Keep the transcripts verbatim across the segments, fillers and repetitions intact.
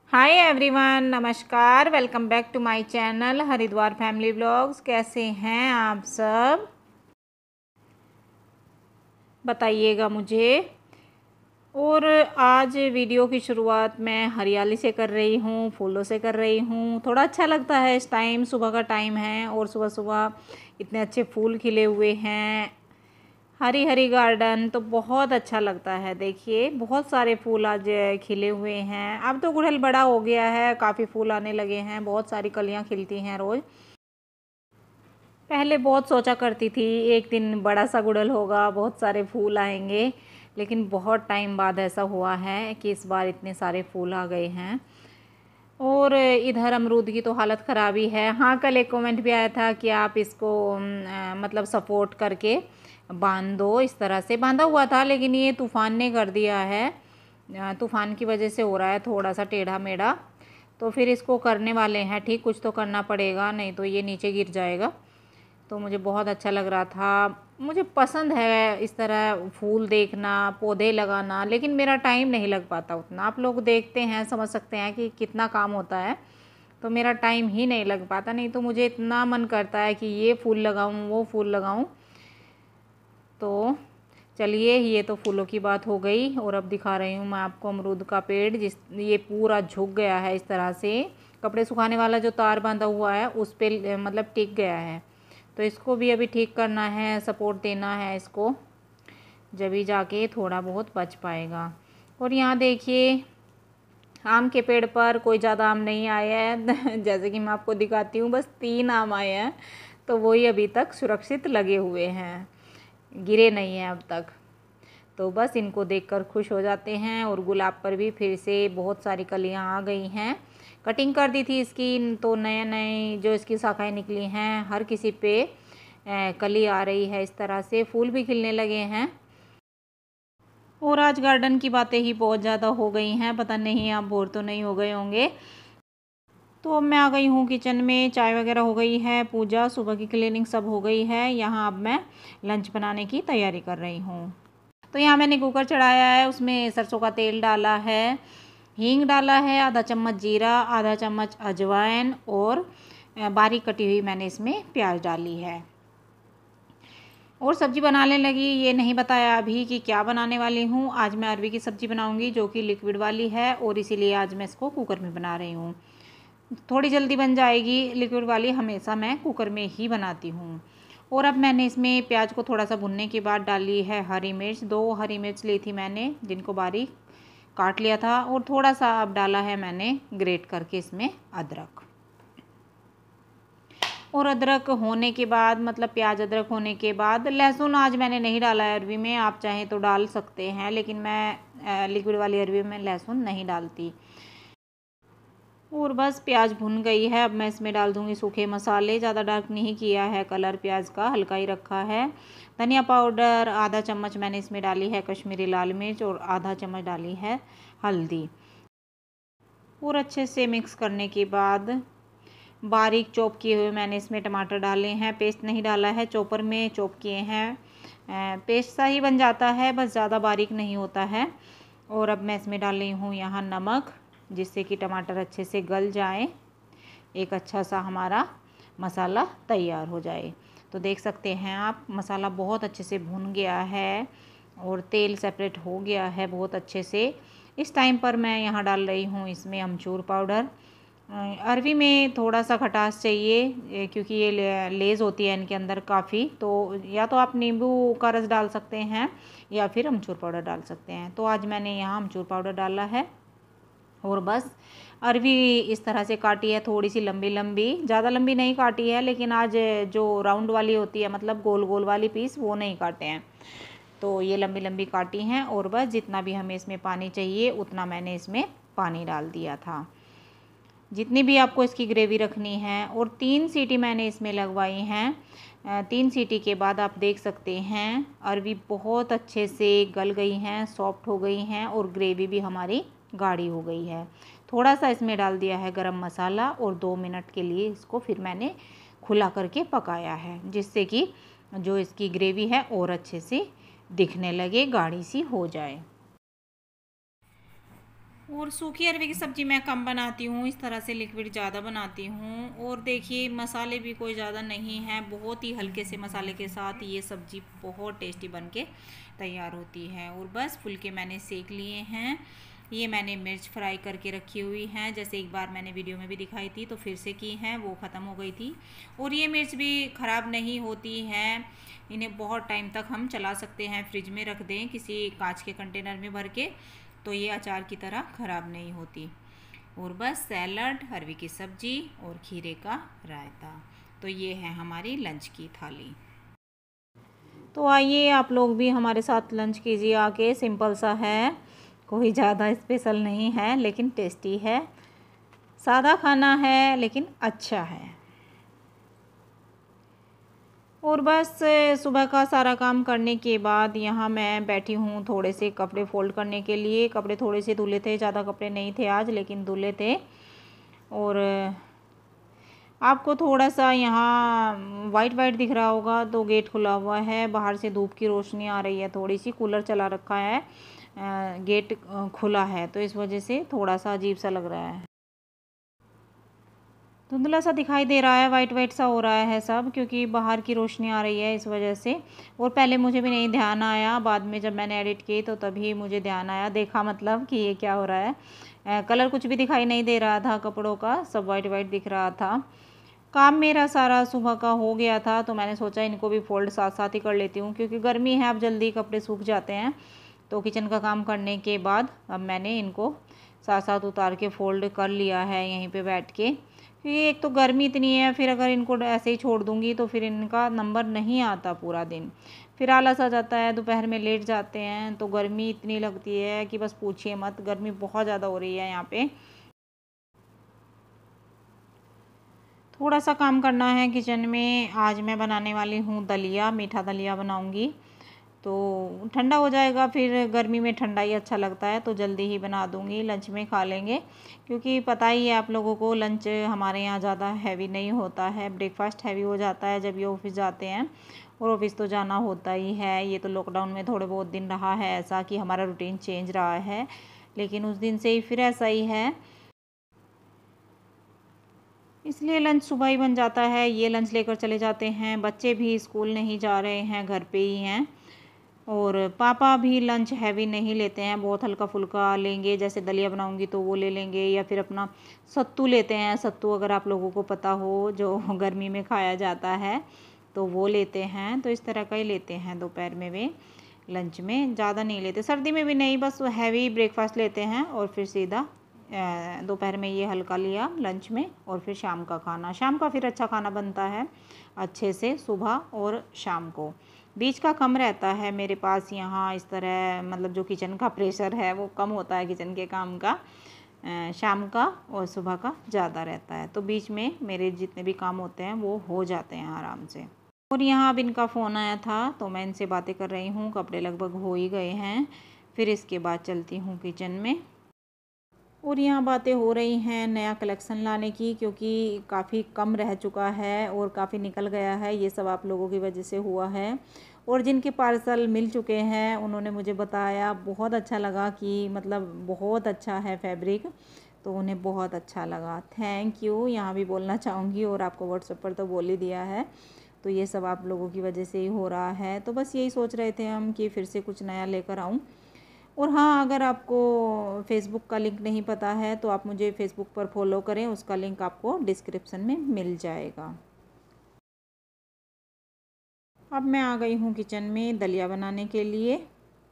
हाय everyone, नमस्कार। Welcome back to my channel Haridwar family vlogs. कैसे हैं आप सब, बताइएगा मुझे। और आज वीडियो की शुरुआत मैं हरियाली से कर रही हूँ, फूलों से कर रही हूँ। थोड़ा अच्छा लगता है इस टाइम, सुबह का टाइम है और सुबह सुबह इतने अच्छे फूल खिले हुए हैं, हरी हरी गार्डन, तो बहुत अच्छा लगता है। देखिए बहुत सारे फूल आज खिले हुए हैं। अब तो गुड़हल बड़ा हो गया है, काफ़ी फूल आने लगे हैं, बहुत सारी कलियां खिलती हैं रोज़। पहले बहुत सोचा करती थी एक दिन बड़ा सा गुड़हल होगा, बहुत सारे फूल आएंगे, लेकिन बहुत टाइम बाद ऐसा हुआ है कि इस बार इतने सारे फूल आ गए हैं। और इधर अमरूद की तो हालत ख़राब ही है। हाँ, कल एक कमेंट भी आया था कि आप इसको आ, मतलब सपोर्ट करके बांध दो। इस तरह से बांधा हुआ था, लेकिन ये तूफ़ान ने कर दिया है। तूफ़ान की वजह से हो रहा है थोड़ा सा टेढ़ा मेढ़ा, तो फिर इसको करने वाले हैं ठीक। कुछ तो करना पड़ेगा, नहीं तो ये नीचे गिर जाएगा। तो मुझे बहुत अच्छा लग रहा था। मुझे पसंद है इस तरह फूल देखना, पौधे लगाना, लेकिन मेरा टाइम नहीं लग पाता उतना। आप लोग देखते हैं, समझ सकते हैं कि कितना काम होता है, तो मेरा टाइम ही नहीं लग पाता। नहीं तो मुझे इतना मन करता है कि ये फूल लगाऊं, वो फूल लगाऊं। तो चलिए, ये तो फूलों की बात हो गई, और अब दिखा रही हूँ मैं आपको अमरूद का पेड़। जिस ये पूरा झुक गया है इस तरह से, कपड़े सुखाने वाला जो तार बांधा हुआ है उस पर मतलब टिक गया है। तो इसको भी अभी ठीक करना है, सपोर्ट देना है इसको, जब ही जाके थोड़ा बहुत बच पाएगा। और यहाँ देखिए आम के पेड़ पर कोई ज़्यादा आम नहीं आया है जैसे कि मैं आपको दिखाती हूँ, बस तीन आम आए हैं, तो वही अभी तक सुरक्षित लगे हुए हैं, गिरे नहीं हैं अब तक। तो बस इनको देखकर खुश हो जाते हैं। और गुलाब पर भी फिर से बहुत सारी कलियां आ गई हैं। कटिंग कर दी थी इसकी, तो नए नए जो इसकी शाखाएं निकली हैं, हर किसी पे कली आ रही है इस तरह से, फूल भी खिलने लगे हैं। और आज गार्डन की बातें ही बहुत ज़्यादा हो गई हैं, पता नहीं आप बोर तो नहीं हो गए होंगे। तो अब मैं आ गई हूँ किचन में, चाय वगैरह हो गई है, पूजा सुबह की क्लीनिंग सब हो गई है। यहाँ अब मैं लंच बनाने की तैयारी कर रही हूँ। तो यहाँ मैंने कुकर चढ़ाया है, उसमें सरसों का तेल डाला है, हींग डाला है, आधा चम्मच जीरा, आधा चम्मच अजवाइन, और बारीक कटी हुई मैंने इसमें प्याज डाली है। और सब्ज़ी बनाने लगी। ये नहीं बताया अभी कि क्या बनाने वाली हूँ। आज मैं अरवी की सब्ज़ी बनाऊँगी, जो कि लिक्विड वाली है, और इसीलिए आज मैं इसको कुकर में बना रही हूँ। थोड़ी जल्दी बन जाएगी। लिक्विड वाली हमेशा मैं कुकर में ही बनाती हूँ। और अब मैंने इसमें प्याज को थोड़ा सा भुनने के बाद डाली है हरी मिर्च। दो हरी मिर्च ली थी मैंने, जिनको बारीक काट लिया था। और थोड़ा सा अब डाला है मैंने ग्रेट करके इसमें अदरक। और अदरक होने के बाद, मतलब प्याज अदरक होने के बाद, लहसुन आज मैंने नहीं डाला है अरवी में। आप चाहें तो डाल सकते हैं, लेकिन मैं लिक्विड वाली अरवी में लहसुन नहीं डालती। और बस प्याज भुन गई है। अब मैं इसमें डाल दूँगी सूखे मसाले। ज़्यादा डार्क नहीं किया है कलर प्याज का, हल्का ही रखा है। धनिया पाउडर आधा चम्मच मैंने इसमें डाली है, कश्मीरी लाल मिर्च, और आधा चम्मच डाली है हल्दी। और अच्छे से मिक्स करने के बाद बारीक चॉप किए हुए मैंने इसमें टमाटर डाले हैं। पेस्ट नहीं डाला है, चॉपर में चॉप किए हैं। पेस्ट सा ही बन जाता है, बस ज़्यादा बारीक नहीं होता है। और अब मैं इसमें डाल रही हूँ यहाँ नमक, जिससे कि टमाटर अच्छे से गल जाए, एक अच्छा सा हमारा मसाला तैयार हो जाए। तो देख सकते हैं आप, मसाला बहुत अच्छे से भुन गया है और तेल सेपरेट हो गया है बहुत अच्छे से। इस टाइम पर मैं यहाँ डाल रही हूँ इसमें अमचूर पाउडर। अरवी में थोड़ा सा खटास चाहिए, क्योंकि ये लेज़ होती है इनके अंदर काफ़ी, तो या तो आप नींबू का रस डाल सकते हैं या फिर अमचूर पाउडर डाल सकते हैं। तो आज मैंने यहाँ अमचूर पाउडर डाला है। और बस अरवी इस तरह से काटी है, थोड़ी सी लंबी लंबी, ज़्यादा लंबी नहीं काटी है, लेकिन आज जो राउंड वाली होती है, मतलब गोल गोल वाली पीस, वो नहीं काटे हैं, तो ये लंबी लंबी काटी हैं। और बस जितना भी हमें इसमें पानी चाहिए उतना मैंने इसमें पानी डाल दिया था, जितनी भी आपको इसकी ग्रेवी रखनी है। और तीन सीटी मैंने इसमें लगवाई हैं। तीन सीटी के बाद आप देख सकते हैं अरवी बहुत अच्छे से गल गई हैं, सॉफ्ट हो गई हैं, और ग्रेवी भी हमारी गाढ़ी हो गई है। थोड़ा सा इसमें डाल दिया है गरम मसाला, और दो मिनट के लिए इसको फिर मैंने खुला करके पकाया है, जिससे कि जो इसकी ग्रेवी है और अच्छे से दिखने लगे, गाढ़ी सी हो जाए। और सूखी अरवे की सब्ज़ी मैं कम बनाती हूँ, इस तरह से लिक्विड ज़्यादा बनाती हूँ। और देखिए मसाले भी कोई ज़्यादा नहीं हैं, बहुत ही हल्के से मसाले के साथ ये सब्ज़ी बहुत टेस्टी बन के तैयार होती है। और बस फुलके मैंने सेक लिए हैं। ये मैंने मिर्च फ्राई करके रखी हुई हैं, जैसे एक बार मैंने वीडियो में भी दिखाई थी तो फिर से की हैं, वो ख़त्म हो गई थी। और ये मिर्च भी ख़राब नहीं होती हैं, इन्हें बहुत टाइम तक हम चला सकते हैं, फ्रिज में रख दें किसी कांच के कंटेनर में भर के, तो ये अचार की तरह ख़राब नहीं होती। और बस सैलड, अरवी की सब्ज़ी और खीरे का रायता। तो ये है हमारी लंच की थाली। तो आइए आप लोग भी हमारे साथ लंच कीजिए आके। सिंपल सा है, कोई ज़्यादा स्पेशल नहीं है, लेकिन टेस्टी है। सादा खाना है लेकिन अच्छा है। और बस सुबह का सारा काम करने के बाद यहाँ मैं बैठी हूँ थोड़े से कपड़े फ़ोल्ड करने के लिए। कपड़े थोड़े से धुले थे, ज़्यादा कपड़े नहीं थे आज, लेकिन धुले थे। और आपको थोड़ा सा यहाँ वाइट वाइट दिख रहा होगा, तो गेट खुला हुआ है, बाहर से धूप की रोशनी आ रही है थोड़ी सी, कूलर चला रखा है, गेट खुला है, तो इस वजह से थोड़ा सा अजीब सा लग रहा है, धुंधला सा दिखाई दे रहा है, वाइट वाइट सा हो रहा है सब, क्योंकि बाहर की रोशनी आ रही है इस वजह से। और पहले मुझे भी नहीं ध्यान आया, बाद में जब मैंने एडिट की तो तभी मुझे ध्यान आया, देखा मतलब कि ये क्या हो रहा है। आ, कलर कुछ भी दिखाई नहीं दे रहा था कपड़ों का, सब वाइट वाइट दिख रहा था। काम मेरा सारा सुबह का हो गया था, तो मैंने सोचा इनको भी फोल्ड साथ साथ ही कर लेती हूँ, क्योंकि गर्मी है, अब जल्दी कपड़े सूख जाते हैं। तो किचन का काम करने के बाद अब मैंने इनको साथ साथ उतार के फ़ोल्ड कर लिया है यहीं पे बैठ के, क्योंकि एक तो गर्मी इतनी है, फिर अगर इनको ऐसे ही छोड़ दूँगी तो फिर इनका नंबर नहीं आता पूरा दिन, फिर आलस आ जाता है, दोपहर में लेट जाते हैं। तो गर्मी इतनी लगती है कि बस पूछिए मत, गर्मी बहुत ज़्यादा हो रही है यहाँ पे। थोड़ा सा काम करना है किचन में। आज मैं बनाने वाली हूँ दलिया, मीठा दलिया बनाऊँगी, तो ठंडा हो जाएगा, फिर गर्मी में ठंडा ही अच्छा लगता है, तो जल्दी ही बना दूँगी, लंच में खा लेंगे। क्योंकि पता ही है आप लोगों को, लंच हमारे यहाँ ज़्यादा हैवी नहीं होता है, ब्रेकफास्ट हैवी हो जाता है जब ये ऑफिस जाते हैं, और ऑफिस तो जाना होता ही है। ये तो लॉकडाउन में थोड़े बहुत दिन रहा है ऐसा कि हमारा रूटीन चेंज रहा है, लेकिन उस दिन से ही फिर ऐसा ही है, इसलिए लंच सुबह ही बन जाता है। ये लंच लेकर चले जाते हैं, बच्चे भी स्कूल नहीं जा रहे हैं, घर पे ही हैं। और पापा भी लंच हैवी नहीं लेते हैं, बहुत हल्का फुल्का लेंगे, जैसे दलिया बनाऊंगी तो वो ले लेंगे, या फिर अपना सत्तू लेते हैं। सत्तू अगर आप लोगों को पता हो, जो गर्मी में खाया जाता है, तो वो लेते हैं। तो इस तरह का ही लेते हैं दोपहर में वे, लंच में ज़्यादा नहीं लेते, सर्दी में भी नहीं, बस हैवी ब्रेकफास्ट लेते हैं और फिर सीधा दोपहर में ये हल्का लिया लंच में। और फिर शाम का खाना, शाम का फिर अच्छा खाना बनता है अच्छे से, सुबह और शाम को। बीच का कम रहता है मेरे पास यहाँ, इस तरह मतलब जो किचन का प्रेशर है वो कम होता है किचन के काम का, शाम का और सुबह का ज़्यादा रहता है। तो बीच में मेरे जितने भी काम होते हैं वो हो जाते हैं आराम से। और यहाँ अब इनका फ़ोन आया था, तो मैं इनसे बातें कर रही हूँ, कपड़े लगभग हो ही गए हैं, फिर इसके बाद चलती हूँ किचन में। और यहाँ बातें हो रही हैं नया कलेक्शन लाने की, क्योंकि काफ़ी कम रह चुका है और काफ़ी निकल गया है, ये सब आप लोगों की वजह से हुआ है। और जिनके पार्सल मिल चुके हैं उन्होंने मुझे बताया, बहुत अच्छा लगा कि मतलब बहुत अच्छा है फैब्रिक, तो उन्हें बहुत अच्छा लगा, थैंक यू यहाँ भी बोलना चाहूँगी। और आपको व्हाट्सएप पर तो बोल ही दिया है, तो ये सब आप लोगों की वजह से ही हो रहा है। तो बस यही सोच रहे थे हम कि फिर से कुछ नया लेकर आऊँ। और हाँ, अगर आपको फेसबुक का लिंक नहीं पता है तो आप मुझे फेसबुक पर फॉलो करें, उसका लिंक आपको डिस्क्रिप्शन में मिल जाएगा। अब मैं आ गई हूँ किचन में दलिया बनाने के लिए।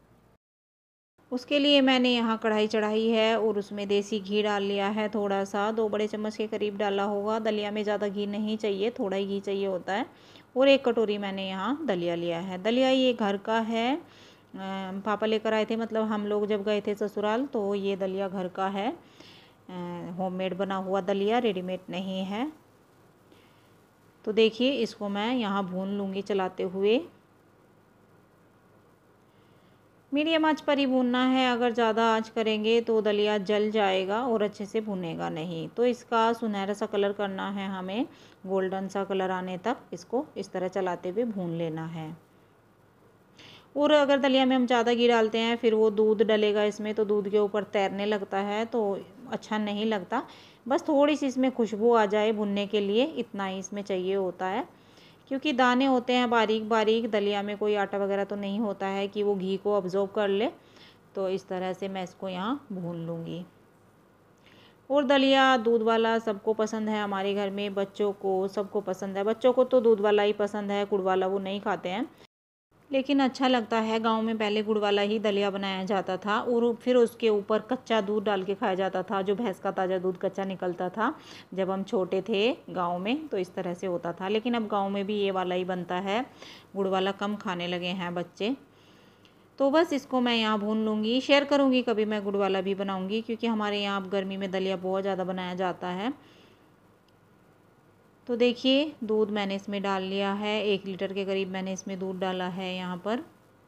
उसके लिए मैंने यहाँ कढ़ाई चढ़ाई है और उसमें देसी घी डाल लिया है, थोड़ा सा, दो बड़े चम्मच के करीब डाला होगा। दलिया में ज़्यादा घी नहीं चाहिए, थोड़ा ही घी चाहिए होता है। और एक कटोरी मैंने यहाँ दलिया लिया है। दलिया ये घर का है, पापा लेकर आए थे, मतलब हम लोग जब गए थे ससुराल, तो ये दलिया घर का है, होममेड बना हुआ दलिया, रेडीमेड नहीं है। तो देखिए इसको मैं यहाँ भून लूँगी चलाते हुए, मीडियम आंच पर ही भूनना है, अगर ज़्यादा आंच करेंगे तो दलिया जल जाएगा और अच्छे से भुनेगा नहीं। तो इसका सुनहरा सा कलर करना है हमें, गोल्डन सा कलर आने तक इसको इस तरह चलाते हुए भून लेना है। और अगर दलिया में हम ज़्यादा घी डालते हैं फिर वो दूध डलेगा इसमें, तो दूध के ऊपर तैरने लगता है तो अच्छा नहीं लगता। बस थोड़ी सी इसमें खुशबू आ जाए भुनने के लिए, इतना ही इसमें चाहिए होता है। क्योंकि दाने होते हैं बारीक बारीक, दलिया में कोई आटा वगैरह तो नहीं होता है कि वो घी को अब्जॉर्ब कर ले। तो इस तरह से मैं इसको यहाँ भून लूँगी। और दलिया दूध वाला सबको पसंद है हमारे घर में, बच्चों को सबको पसंद है। बच्चों को तो दूध वाला ही पसंद है, गुड़ वाला वो नहीं खाते हैं, लेकिन अच्छा लगता है। गांव में पहले गुड़ वाला ही दलिया बनाया जाता था और फिर उसके ऊपर कच्चा दूध डाल के खाया जाता था, जो भैंस का ताज़ा दूध कच्चा निकलता था जब हम छोटे थे गांव में, तो इस तरह से होता था। लेकिन अब गांव में भी ये वाला ही बनता है, गुड़ वाला कम खाने लगे हैं बच्चे। तो बस इसको मैं यहाँ भून लूँगी, शेयर करूँगी कभी मैं गुड़ वाला भी बनाऊँगी, क्योंकि हमारे यहाँ अब गर्मी में दलिया बहुत ज़्यादा बनाया जाता है। तो देखिए दूध मैंने इसमें डाल लिया है, एक लीटर के करीब मैंने इसमें दूध डाला है यहाँ पर।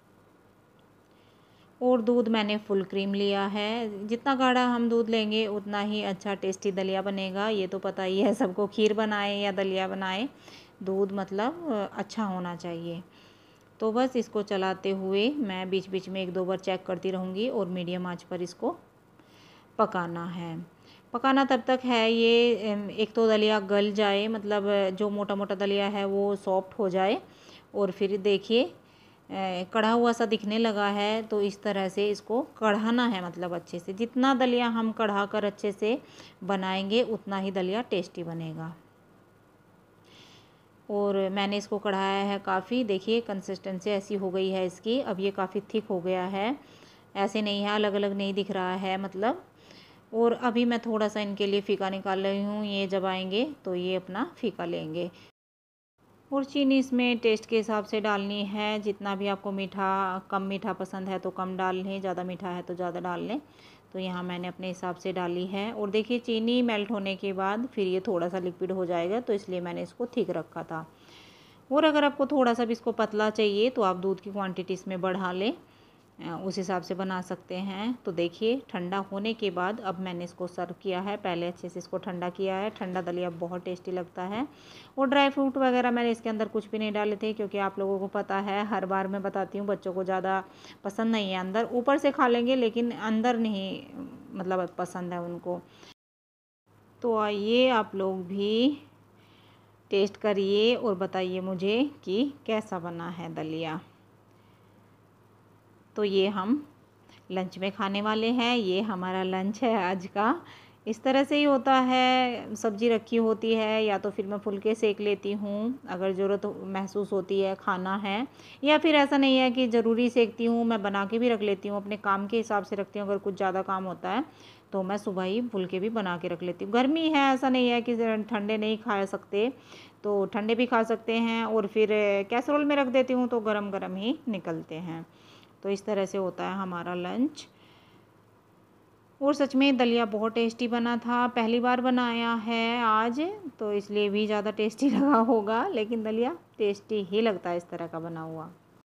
और दूध मैंने फुल क्रीम लिया है। जितना गाढ़ा हम दूध लेंगे उतना ही अच्छा टेस्टी दलिया बनेगा, ये तो पता ही है सबको। खीर बनाए या दलिया बनाए, दूध मतलब अच्छा होना चाहिए। तो बस इसको चलाते हुए मैं बीच बीच में एक दो बार चेक करती रहूँगी और मीडियम आंच पर इसको पकाना है। पकाना तब तक है ये एक तो दलिया गल जाए, मतलब जो मोटा मोटा दलिया है वो सॉफ्ट हो जाए। और फिर देखिए कढ़ा हुआ सा दिखने लगा है, तो इस तरह से इसको कढ़ाना है, मतलब अच्छे से। जितना दलिया हम कढ़ा कर अच्छे से बनाएंगे उतना ही दलिया टेस्टी बनेगा। और मैंने इसको कढ़ाया है काफ़ी, देखिए कंसिस्टेंसी ऐसी हो गई है इसकी। अब ये काफ़ी थिक हो गया है, ऐसे नहीं है, अलग अलग नहीं दिख रहा है मतलब। और अभी मैं थोड़ा सा इनके लिए फ़ीका निकाल रही हूँ, ये जब आएंगे तो ये अपना फ़ीका लेंगे। और चीनी इसमें टेस्ट के हिसाब से डालनी है, जितना भी आपको मीठा, कम मीठा पसंद है तो कम डाल लें, ज़्यादा मीठा है तो ज़्यादा डाल लें। तो यहाँ मैंने अपने हिसाब से डाली है। और देखिए चीनी मेल्ट होने के बाद फिर ये थोड़ा सा लिक्विड हो जाएगा, तो इसलिए मैंने इसको थिक रखा था। और अगर आपको थोड़ा सा भी इसको पतला चाहिए तो आप दूध की क्वांटिटी इसमें बढ़ा लें, उस हिसाब से बना सकते हैं। तो देखिए ठंडा होने के बाद अब मैंने इसको सर्व किया है, पहले अच्छे से इसको ठंडा किया है। ठंडा दलिया बहुत टेस्टी लगता है। और ड्राई फ्रूट वगैरह मैंने इसके अंदर कुछ भी नहीं डाले थे, क्योंकि आप लोगों को पता है, हर बार मैं बताती हूँ, बच्चों को ज़्यादा पसंद नहीं है। अंदर ऊपर से खा लेंगे लेकिन अंदर नहीं, मतलब पसंद है उनको। तो आइए आप लोग भी टेस्ट करिए और बताइए मुझे कि कैसा बना है दलिया। तो ये हम लंच में खाने वाले हैं, ये हमारा लंच है आज का। इस तरह से ही होता है, सब्ज़ी रखी होती है या तो फिर मैं फुलके सेक लेती हूँ अगर ज़रूरत महसूस होती है, खाना है। या फिर ऐसा नहीं है कि ज़रूरी सेकती हूँ, मैं बना के भी रख लेती हूँ, अपने काम के हिसाब से रखती हूँ। अगर कुछ ज़्यादा काम होता है तो मैं सुबह ही फुलके भी बना के रख लेती हूँ। गर्मी है, ऐसा नहीं है कि ठंडे नहीं खा सकते, तो ठंडे भी खा सकते हैं। और फिर कैसरोल में रख देती हूँ तो गरम गरम ही निकलते हैं। तो इस तरह से होता है हमारा लंच। और सच में दलिया बहुत टेस्टी बना था, पहली बार बनाया है आज, तो इसलिए भी ज़्यादा टेस्टी लगा होगा। लेकिन दलिया टेस्टी ही लगता है इस तरह का बना हुआ।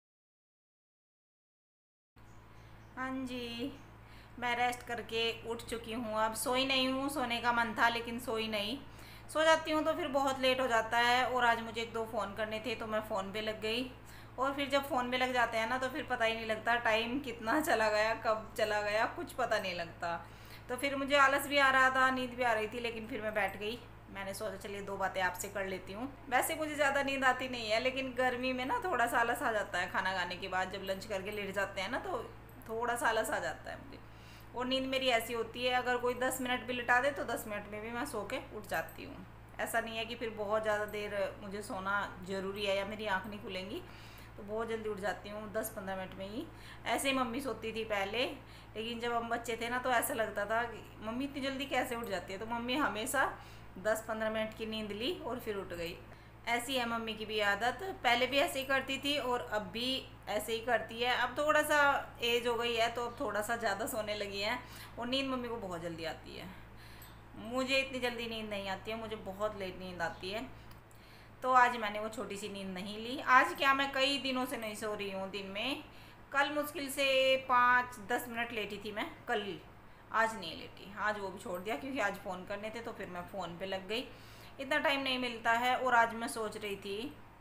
हाँ जी, मैं रेस्ट करके उठ चुकी हूँ, अब सोई नहीं हूँ। सोने का मन था लेकिन सोई नहीं। सो जाती हूँ तो फिर बहुत लेट हो जाता है। और आज मुझे एक दो फ़ोन करने थे तो मैं फ़ोन पे लग गई। और फिर जब फ़ोन पे लग जाते हैं ना तो फिर पता ही नहीं लगता टाइम कितना चला गया, कब चला गया, कुछ पता नहीं लगता। तो फिर मुझे आलस भी आ रहा था, नींद भी आ रही थी, लेकिन फिर मैं बैठ गई। मैंने सोचा चलिए दो बातें आपसे कर लेती हूँ। वैसे मुझे ज़्यादा नींद आती नहीं है, लेकिन गर्मी में ना थोड़ा सा आलस आ जाता है। खाना खाने के बाद जब लंच करके लेट जाते हैं ना तो थोड़ा सा आलस आ जाता है मुझे। और नींद मेरी ऐसी होती है, अगर कोई दस मिनट भी लिटा दे तो दस मिनट में भी मैं सो के उठ जाती हूँ। ऐसा नहीं है कि फिर बहुत ज़्यादा देर मुझे सोना ज़रूरी है या मेरी आँख नहीं खुलेंगी, तो बहुत जल्दी उठ जाती हूँ, दस पंद्रह मिनट में ही। ऐसे ही मम्मी सोती थी पहले, लेकिन जब हम बच्चे थे ना तो ऐसा लगता था कि मम्मी इतनी जल्दी कैसे उठ जाती है। तो मम्मी हमेशा दस पंद्रह मिनट की नींद ली और फिर उठ गई। ऐसी है मम्मी की भी आदत, पहले भी ऐसे ही करती थी और अब भी ऐसे ही करती है। अब थोड़ा सा एज हो गई है तो अब थोड़ा सा ज़्यादा सोने लगी है। और नींद मम्मी को बहुत जल्दी आती है, मुझे इतनी जल्दी नींद नहीं आती है, मुझे बहुत लेट नींद आती है। तो आज मैंने वो छोटी सी नींद नहीं ली। आज क्या, मैं कई दिनों से नहीं सो रही हूँ दिन में। कल मुश्किल से पाँच दस मिनट लेटी थी मैं कल, आज नहीं लेटी। आज वो भी छोड़ दिया क्योंकि आज फ़ोन करने थे तो फिर मैं फ़ोन पे लग गई। इतना टाइम नहीं मिलता है। और आज मैं सोच रही थी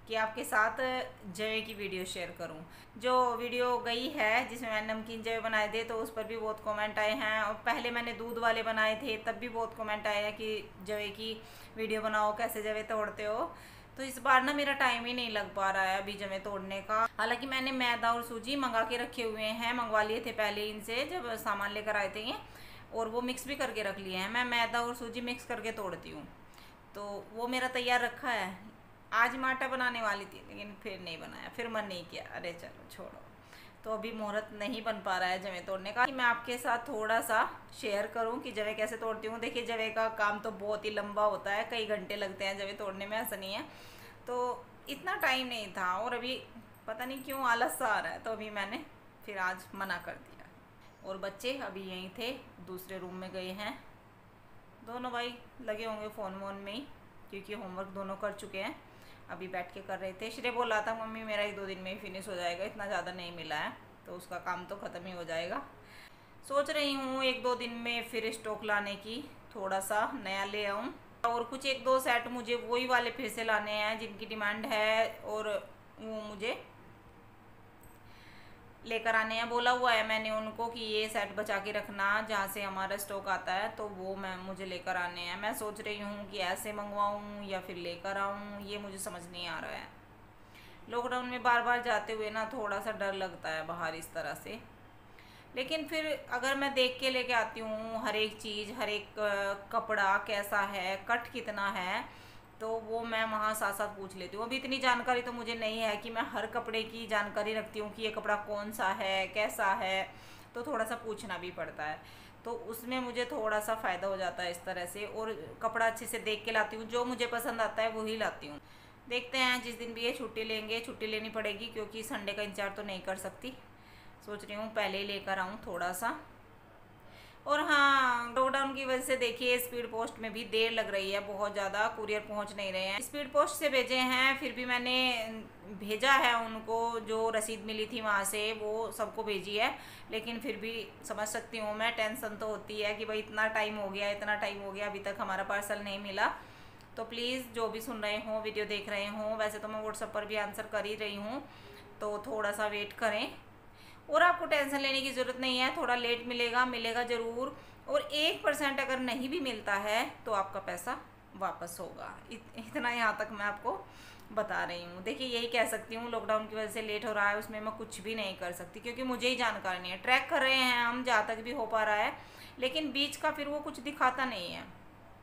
कि आपके साथ जवे की वीडियो शेयर करूं। जो वीडियो गई है जिसमें मैंने नमकीन जवे बनाए थे तो उस पर भी बहुत कमेंट आए हैं, और पहले मैंने दूध वाले बनाए थे तब भी बहुत कमेंट आए हैं कि जवे की वीडियो बनाओ, कैसे जवे तोड़ते हो। तो इस बार ना मेरा टाइम ही नहीं लग पा रहा है अभी जवे तोड़ने का। हालांकि मैंने मैदा और सूजी मंगा के रखे हुए हैं, मंगवा लिए थे पहले इनसे जब सामान लेकर आए थे ये, और वो मिक्स भी करके रख लिए हैं। मैं मैदा और सूजी मिक्स करके तोड़ती हूँ, तो वो मेरा तैयार रखा है। आज माटा बनाने वाली थी लेकिन फिर नहीं बनाया, फिर मन नहीं किया, अरे चलो छोड़ो। तो अभी मुहूर्त नहीं बन पा रहा है जवे तोड़ने का कि मैं आपके साथ थोड़ा सा शेयर करूं कि जवे कैसे तोड़ती हूँ। देखिए जवे का काम तो बहुत ही लंबा होता है, कई घंटे लगते हैं जवे तोड़ने में, ऐसा नहीं है। तो इतना टाइम नहीं था और अभी पता नहीं क्यों आलस सा आ रहा है, तो अभी मैंने फिर आज मना कर दिया। और बच्चे अभी यहीं थे, दूसरे रूम में गए हैं। दोनों भाई लगे होंगे फ़ोन वोन में ही, क्योंकि होमवर्क दोनों कर चुके हैं, अभी बैठ के कर रहे थे। श्रेय बोल रहा था मम्मी मेरा एक दो दिन में ही फिनिश हो जाएगा, इतना ज़्यादा नहीं मिला है तो उसका काम तो ख़त्म ही हो जाएगा। सोच रही हूँ एक दो दिन में फिर स्टॉक लाने की, थोड़ा सा नया ले आऊँ। और कुछ एक दो सेट मुझे वही वाले फिर से लाने हैं जिनकी डिमांड है, और वो मुझे लेकर आने हैं। बोला हुआ है मैंने उनको कि ये सेट बचा के रखना, जहाँ से हमारा स्टॉक आता है तो वो मैं मुझे लेकर आने हैं। मैं सोच रही हूँ कि ऐसे मंगवाऊँ या फिर लेकर आऊँ, ये मुझे समझ नहीं आ रहा है। लॉकडाउन में बार बार जाते हुए ना थोड़ा सा डर लगता है बाहर इस तरह से। लेकिन फिर अगर मैं देख के लेके आती हूँ हर एक चीज़, हर एक कपड़ा कैसा है, कट कितना है, तो वो मैं वहाँ साथ साथ पूछ लेती हूँ। अभी इतनी जानकारी तो मुझे नहीं है कि मैं हर कपड़े की जानकारी रखती हूँ कि ये कपड़ा कौन सा है, कैसा है, तो थोड़ा सा पूछना भी पड़ता है। तो उसमें मुझे थोड़ा सा फ़ायदा हो जाता है इस तरह से, और कपड़ा अच्छे से देख के लाती हूँ, जो मुझे पसंद आता है वही लाती हूँ। देखते हैं जिस दिन भी ये छुट्टी लेंगे, छुट्टी लेनी पड़ेगी क्योंकि संडे का इंतजार तो नहीं कर सकती। सोच रही हूँ पहले ही लेकर आऊँ थोड़ा सा। और हाँ, लॉकडाउन की वजह से देखिए स्पीड पोस्ट में भी देर लग रही है बहुत ज़्यादा, कुरियर पहुंच नहीं रहे हैं। स्पीड पोस्ट से भेजे हैं, फिर भी मैंने भेजा है उनको, जो रसीद मिली थी वहाँ से वो सबको भेजी है। लेकिन फिर भी समझ सकती हूँ मैं, टेंशन तो होती है कि भाई इतना टाइम हो गया, इतना टाइम हो गया, अभी तक हमारा पार्सल नहीं मिला। तो प्लीज़ जो भी सुन रहे हों, वीडियो देख रहे हों, वैसे तो मैं व्हाट्सएप पर भी आंसर कर ही रही हूँ, तो थोड़ा सा वेट करें। और आपको टेंशन लेने की ज़रूरत नहीं है, थोड़ा लेट मिलेगा, मिलेगा ज़रूर। और एक परसेंट अगर नहीं भी मिलता है तो आपका पैसा वापस होगा। इत, इतना यहाँ तक मैं आपको बता रही हूँ। देखिए यही कह सकती हूँ, लॉकडाउन की वजह से लेट हो रहा है, उसमें मैं कुछ भी नहीं कर सकती क्योंकि मुझे ही जानकारी नहीं है। ट्रैक कर रहे हैं हम जहाँ तक भी हो पा रहा है, लेकिन बीच का फिर वो कुछ दिखाता नहीं है।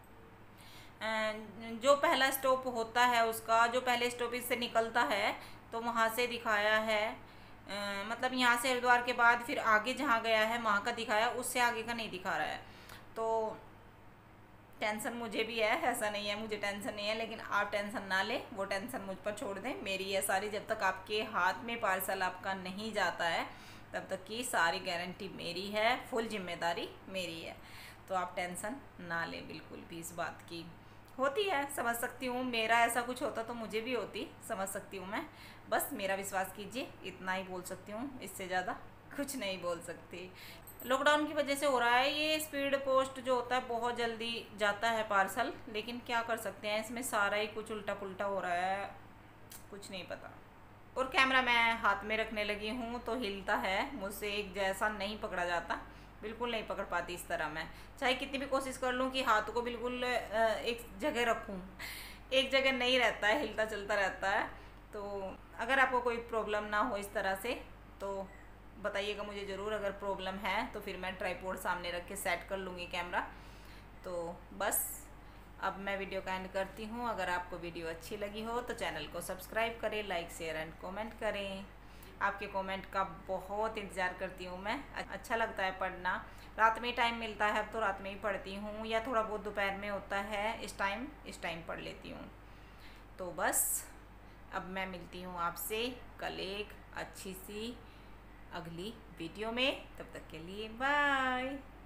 जो पहला स्टॉप होता है उसका, जो पहले स्टॉपेज से निकलता है तो वहाँ से दिखाया है, Uh, मतलब यहाँ से हरिद्वार के बाद फिर आगे जहाँ गया है वहाँ का दिखाया, उससे आगे का नहीं दिखा रहा है। तो टेंशन मुझे भी है, ऐसा नहीं है मुझे टेंशन नहीं है, लेकिन आप टेंशन ना लें, वो टेंशन मुझ पर छोड़ दें, मेरी है सारी। जब तक आपके हाथ में पार्सल आपका नहीं जाता है तब तक की सारी गारंटी मेरी है, फुल जिम्मेदारी मेरी है। तो आप टेंशन ना लें बिल्कुल भी इस बात की। होती है, समझ सकती हूँ, मेरा ऐसा कुछ होता तो मुझे भी होती, समझ सकती हूँ मैं। बस मेरा विश्वास कीजिए, इतना ही बोल सकती हूँ, इससे ज़्यादा कुछ नहीं बोल सकती। लॉकडाउन की वजह से हो रहा है ये स्पीड पोस्ट जो होता है, बहुत जल्दी जाता है पार्सल, लेकिन क्या कर सकते हैं, इसमें सारा ही कुछ उल्टा पुल्टा हो रहा है, कुछ नहीं पता। और कैमरा मैं हाथ में रखने लगी हूँ तो हिलता है, मुझसे एक जैसा नहीं पकड़ा जाता, बिल्कुल नहीं पकड़ पाती इस तरह। मैं चाहे कितनी भी कोशिश कर लूँ कि हाथ को बिल्कुल एक जगह रखूँ, एक जगह नहीं रहता है, हिलता चलता रहता है। तो अगर आपको कोई प्रॉब्लम ना हो इस तरह से तो बताइएगा मुझे ज़रूर। अगर प्रॉब्लम है तो फिर मैं ट्राइपॉड सामने रख के सेट कर लूँगी कैमरा। तो बस अब मैं वीडियो का एंड करती हूँ। अगर आपको वीडियो अच्छी लगी हो तो चैनल को सब्सक्राइब करें, लाइक शेयर एंड कमेंट करें। आपके कमेंट का बहुत इंतज़ार करती हूँ मैं, अच्छा लगता है पढ़ना। रात में टाइम मिलता है, अब तो रात में ही पढ़ती हूँ, या थोड़ा बहुत दोपहर में होता है, इस टाइम इस टाइम पढ़ लेती हूँ। तो बस अब मैं मिलती हूँ आपसे कल एक अच्छी सी अगली वीडियो में, तब तक के लिए बाय।